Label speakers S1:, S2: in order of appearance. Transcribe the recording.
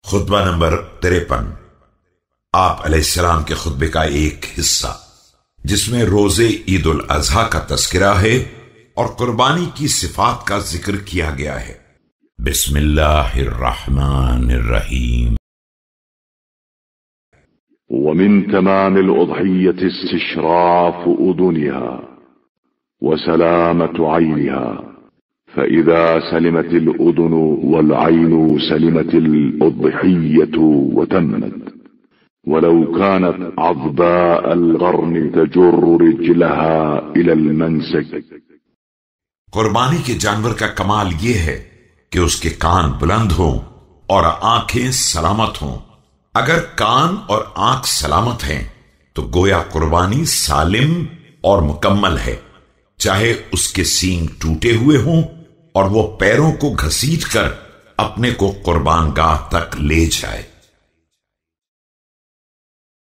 S1: خطبہ نمبر 53 آپ علیہ السلام کے خطبے کا ایک حصہ، جس میں روزے عید الاضحیٰ کا تذکرہ ہے اور قربانی کی صفات کا ذکر کیا گیا ہے۔ بسم اللہ الرحمن الرحیم۔
S2: ومن تمام الأضحية استشراف أذنها وسلامة عينها، فإذا سلمت الأذن والعين سلمت الأضحية وتمت، ولو كانت عضباء القرن تجر رجلها إلى المنسك۔
S1: قربانی کے جانور کا کمال یہ ہے کہ اس کے کان بلند ہوں اور آنکھیں سلامت ہوں۔ اگر کان اور آنکھ سلامت ہیں تو گویا قربانی سالم اور مکمل ہے، چاہے اس کے سینگ ٹوٹے ہوئے ہوں اور وہ پیروں کو گھسیٹ کر اپنے کو قربان گاہ تک لے جائے۔